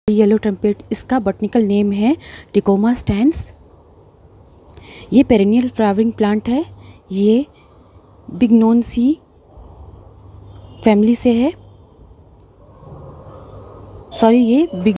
Yellow trumpet, इसका botanical name है Tecoma stans. ये पेरेनियल फ्लावरिंग प्लांट है। ये बिग्नोनेसी फैमिली से है। सॉरी, ये